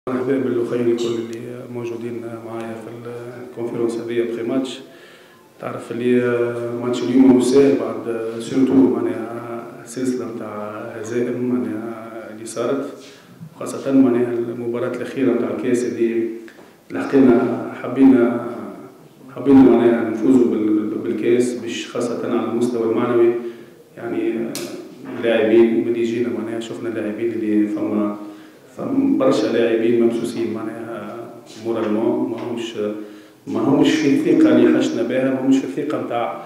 مرحبا بالخير الكل اللي موجودين معايا في الكونفيرونس هذه بخي ماتش. تعرف اللي ماتش اليوم مش ساهل بعد سيرتو معناها سلسله نتاع هزائم معناها اللي صارت، خاصه معناها المباراه الاخيره نتاع الكاس اللي لحقنا حبينا معناها نفوزوا بالكاس باش خاصه على المستوى المعنوي. يعني اللاعبين ملي جينا معناها شفنا اللاعبين اللي فما برشا لاعبين ممسوسين معناها مورالمون ماهمش في الثقه اللي حشنا بها، ماهمش في الثقه نتاع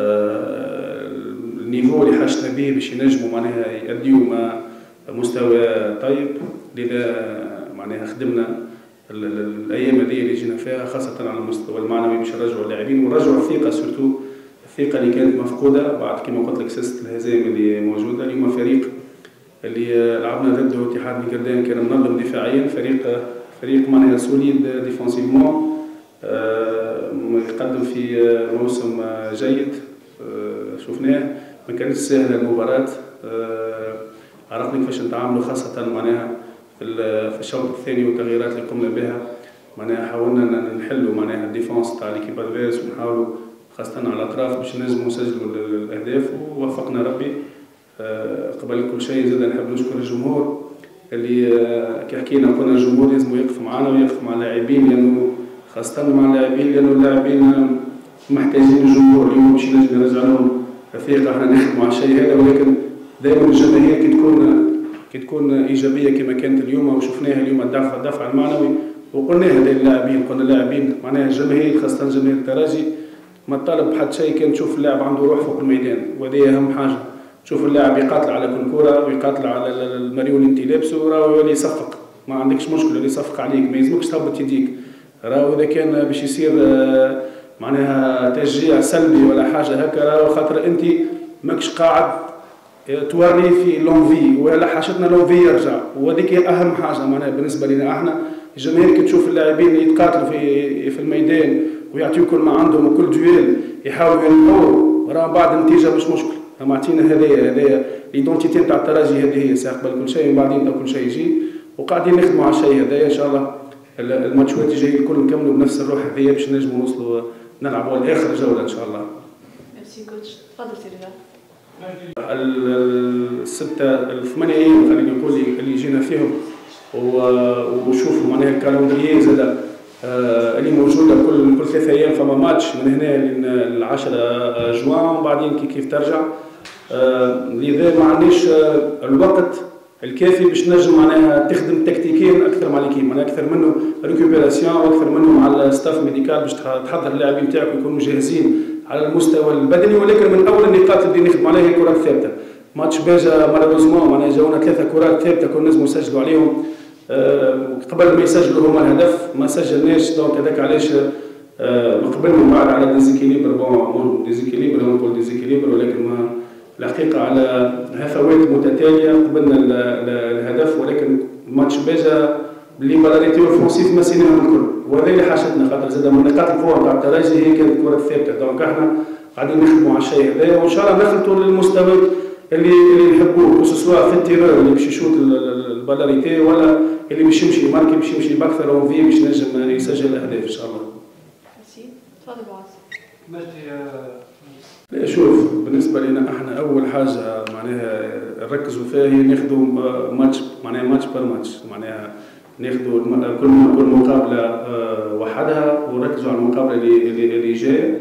النيفو اللي حشنا به باش ينجموا معناها يأديوا مستوى طيب. لذا معناها خدمنا الايام هذه اللي جينا فيها خاصه على المستوى المعنوي باش نرجعوا اللاعبين ونرجعوا الثقه، سورتو الثقه اللي كانت مفقوده بعد كما قلت لك سلسله الهزائم اللي موجوده. اليوم فريق اللي لعبنا ضده اتحاد بنقردان كان منظم دفاعيا، فريق معناها سوليد ديفونسيفمون، يقدم في موسم جيد شفناه. ما كانتش سهله المباراه، عرفنا كيفاش نتعاملوا خاصه معناها في الشوط الثاني والتغييرات اللي قمنا بها. معناها حاولنا نحلوا معناها الديفونس تاع ليكيب ادفيرس ونحاولوا خاصه على الاطراف باش نجموا نسجلوا الاهداف ووفقنا ربي. قبل كل شيء زاد نحب نشكر الجمهور اللي كي حكينا قلنا الجمهور لازم يقف معنا ويقف مع اللاعبين، لانه خاصه مع اللاعبين لانه اللاعبين محتاجين الجمهور. اليوم باش نجم نرجع لهم الثقه، احنا نخدموا على الشيء هذا، ولكن دائما الجماهير كي تكون ايجابيه كما كانت اليوم وشفناها اليوم الدفع المعنوي وقلناها للاعبين، قلنا اللاعبين معناها الجماهير خاصه جماهير الترجي ما تطالب بحد شيء كان تشوف اللاعب عنده روح فوق الميدان، وهذه اهم حاجه. تشوف اللاعب يقاتل على كل كره ويقاتل على الماريو اللي انت لابسه، راهو يولي يصفق، ما عندكش مشكله اللي يصفق عليك، ما يلزمكش تهبط يديك. راهو اذا كان باش يصير معناها تشجيع سلبي ولا حاجه هكا، راهو خاطر انت ماكش قاعد توري في لونفي ولا حاجتنا لونفي يرجع، وهذيك اهم حاجه معناها بالنسبه لنا احنا. الجماهير كي تشوف اللاعبين اللي يتقاتلوا في الميدان ويعطيو كل ما عندهم وكل دويل يحاولوا ينقوا، راهو بعد النتيجه مش مشكل. معطينا هذايا الايدونتيتي نتاع الترجي، هذه هي ساق قبل كل شيء، ومن بعدين كل شيء يجي، وقاعدين نخدموا على الشيء هذايا. ان شاء الله الماتشات الجايين الكل نكملوا بنفس الروح هذيا باش نجموا نوصلوا نلعبوا لاخر جوله ان شاء الله. ميرسي كوتش. تفضل سي رضا. الثمانية ايام خلينا نقول اللي جينا فيهم وشوفوا معناها الكالندريي زاد اللي موجوده كل 3 ايام فما ماتش من هنا ل 10 جوان، وبعدين كيف ترجع. لذا ما عنديش الوقت الكافي باش نجم معناها تخدم تكتيكيا اكثر مع ليكيب، معناها اكثر منه ريكوبيراسيون واكثر منه مع الستاف ميديكال باش تحضر اللاعبين تاعك يكونوا جاهزين على المستوى البدني. ولكن من اول النقاط اللي نخدم عليها هي الكرات الثابته. ماتش باجا مالوروزمون معناها جاونا 3 كرات ثابته كنا نجموا نسجلوا عليهم، قبل ما يسجلوا هما الهدف ما سجلناش، دونك هذاك علاش قبل من بعد على ديزيكيليبر. بون ديزيكيليبر نقول ديزيكيليبر، ولكن ما الحقيقه على هفوات متتاليه قبلنا الهدف، ولكن ماتش باجا الليبراليتي والفونسيف مسيناهم الكل، وهذا اللي حاجتنا خاطر زاد من نقاط القوه نتاع الترجي هي كانت الكره الثابته. دونك احنا قاعدين نخدموا على الشيء هذايا، وان شاء الله نخلطوا للمستوى اللي نحبوه، سواء في التيرور اللي باش يشوط البالاريتي ولا اللي باش يمشي ماركي باش يمشي باكثر اونفي باش نجم يسجل اهداف ان شاء الله. ميرسي. تفضل معاذ. لا شوف، بالنسبه لنا احنا اول حاجه معناها نركزوا فيها هي ناخذوا ماتش معناها ماتش بار ماتش، معناها ناخذوا كل مقابله وحدها ونركزوا على المقابله اللي جايه.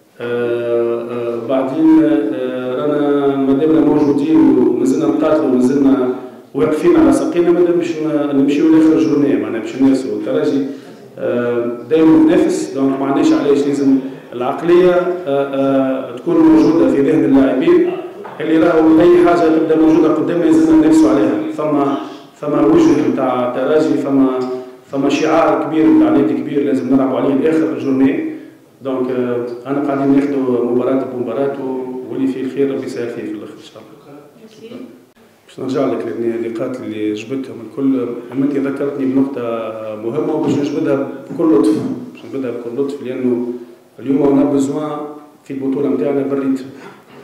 بعدين رانا مادامنا موجودين ومازلنا نقاتلوا ومازلنا واقفين على ساقينا، مادام باش نمشيو لاخر جورنيه معناها باش ننافسوا. الترجي دائما منافس، دونك ما عندناش علاش لازم العقليه تكون موجوده في ذهن اللاعبين اللي راهو اي حاجه تبدا موجوده قدامنا لازم ننافسوا عليها. فما وجه نتاع الترجي، فما شعار كبير نتاع نادي كبير لازم نلعبوا عليه لاخر جورنيه. دونك انا قاعدين ناخذوا مباراه بمباراه واللي فيه الخير ربي يسهل فيه في الاخر ان شاء الله. باش نرجع لك النقاط اللي جبتهم الكل، انت ذكرتني بنقطه مهمه وباش نجبدها بكل لطف، لانه اليوم انا بزوان في البطوله نتاعنا بالريتم.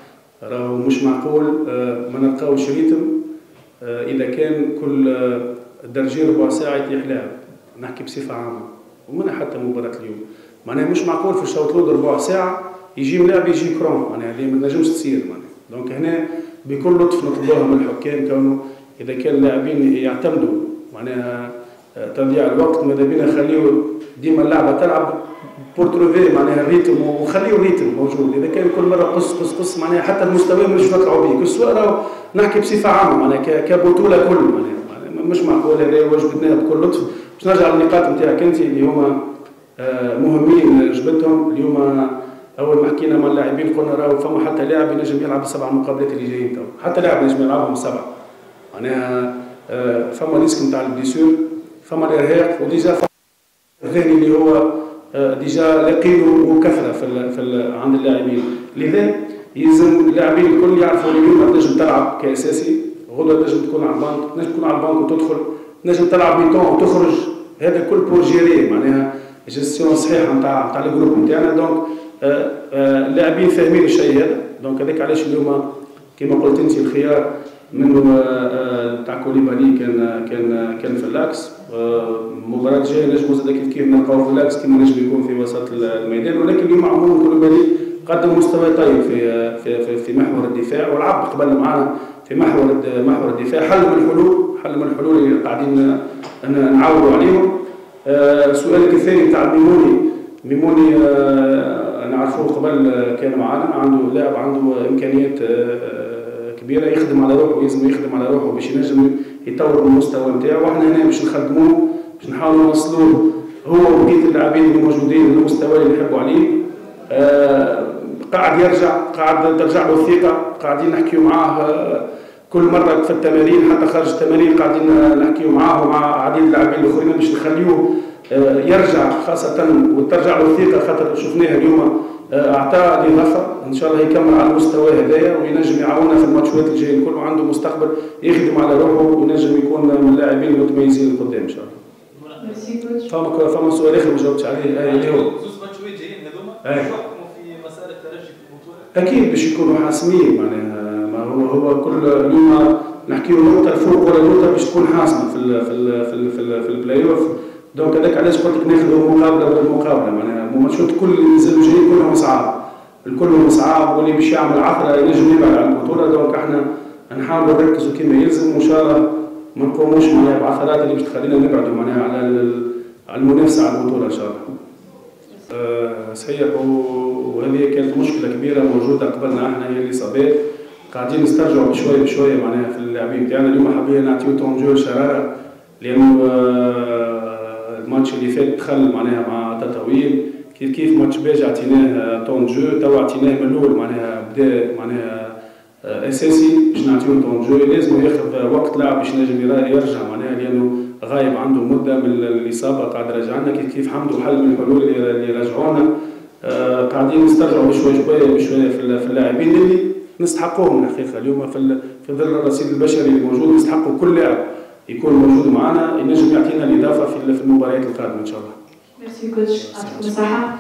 راهو مش معقول ما نلقاوش ريتم اذا كان الدرجي ربع ساعه يطيح لاعب، نحكي بصفه عامه ومنها حتى مباراه اليوم. معناها مش معقول في الشوط الاول ربع ساعه يجي لاعب يجي كرون، معناها هذه ما تنجمش تصير. معناها دونك هنا بكل لطف نطلبوها من الحكام، كونه اذا كان اللاعبين يعتمدوا معناها تضييع الوقت، ماذا بينا نخليو ديما اللعبه تلعب بور تروفي معناها الريتم، وخليو الريتم موجود. اذا كان كل مره قص معناها حتى المستوى مش نطلعوا به، السؤال نحكي بصفه عامه معناها كبطوله كل معناها مش معقول هذا وجبتناه بكل لطف. باش نرجع للنقاط نتاعك انت اللي هما مهمين جبتهم اليوم. اول ما حكينا مع اللاعبين قلنا راهو فما حتى لاعب ينجم يلعب السبع مقابلات اللي جايين تو، حتى لاعب ينجم يلعبهم السبع. معناها فما ريسك نتاع البليسيور، فما الارهاق، وديجا فما الثاني اللي هو ديجا لقينه كثره في عند اللاعبين. لذا يلزم اللاعبين الكل يعرفوا اليوم تنجم تلعب كاساسي، غدوه تنجم تكون على البانك، تنجم تكون على البانك وتدخل، تنجم تلعب ميتون وتخرج. هذا الكل بور جيري معناها جيستيون صحيحه نتاع الجروب نتاعنا. دونك اللاعبين فاهمين الشيء هذا. دونك هذاك علاش اليوم كما قلت انت الخيار منه تاع كوليبالي كان في اللاكس. المباراه الجايه نجموا زاد كيف نلقاو في اللاكس كيما نجم يكون في وسط الميدان، ولكن اليوم عموما كوليبالي قدم مستوى طيب في محور الدفاع، ولعب قبل معنا في محور الدفاع. حل من الحلول اللي قاعدين نعاودوا عليهم. سؤالك الثاني تاع ميموني نعرفوه قبل كان معنا، لاعب عنده امكانيات كبيره، يخدم على روحه، يلزم يخدم على روحه باش ينجم يطور من المستوى نتاعو. واحنا هنا باش نخدموه، باش نحاولوا نوصلوه هو وبقيه اللاعبين اللي موجودين للمستوى اللي نحبوا عليه. قاعد يرجع، قاعد ترجع له الثقه، قاعدين نحكيو معاه كل مره في التمارين، حتى خارج التمارين قاعدين نحكيو معاه ومع عديد اللاعبين الاخرين باش نخليوه يرجع، خاصه وترجع له الثقه. خاطر شفناها اليوم اعطاه الاضافه، ان شاء الله يكمل على المستوى هذايا وينجم يعاوننا في الماتشات الجايين كله، عنده مستقبل يخدم على روحه وينجم يكون من اللاعبين المتميزين القدام ان شاء الله. فما سؤال اخر ما جاوبتش عليه اللي هو زوج ماتشات جايين هذوما يحكموا في مسار الترجي في البطوله؟ اكيد باش يكونوا حاسمين. معناها ما هو كل اليوم نحكيو نقطه الفوق ولا نقطه باش تكون حاسمه في البلاي اوف. دونك هذاك علاش قلت لك ناخذوا مقابله بالمقابله. معناها الماتشات كل اللي نزلوا جايين كلهم صعاب، الكل صعاب، واللي باش يعمل عثره ينجم يبعد عن البطوله. دونك احنا نحاولوا نركزوا كما يلزم، وان شاء الله ما نقوموش معناها بعثرات اللي باش تخلينا نبعدوا معناها على المنافسه على البطوله ان شاء الله. صحيح، وهذه كانت مشكله كبيره موجوده قبلنا احنا، هي الاصابات. قاعدين نسترجعوا بشويه معناها في اللاعبين تاعنا. اليوم حابين نعطيو طونجو شراره، لانه الماتش اللي فات دخل معناها مع تطاويل، كيف ماتش باجي عطيناه طونجو، توا عطيناه من الاول معناها بدا معناها اساسي باش نعطيو طونجو. لازم ياخذ وقت لاعب باش ينجم يرجع معناها، لانه غايب عنده مده من الاصابه، قاعد رجعنا كيف حمدوا حل من الحلول اللي رجعونا. قاعدين نسترجعوا بشويه في اللاعبين اللي نستحقوهم الحقيقه. اليوم في ظل الرصيد البشري اللي موجود نستحقوا كل لاعب يكون موجود معنا ينجم يعطينا الاضافه في المباريات القادمه ان شاء الله. ميرسي كوتش، يعطيكم الصحه.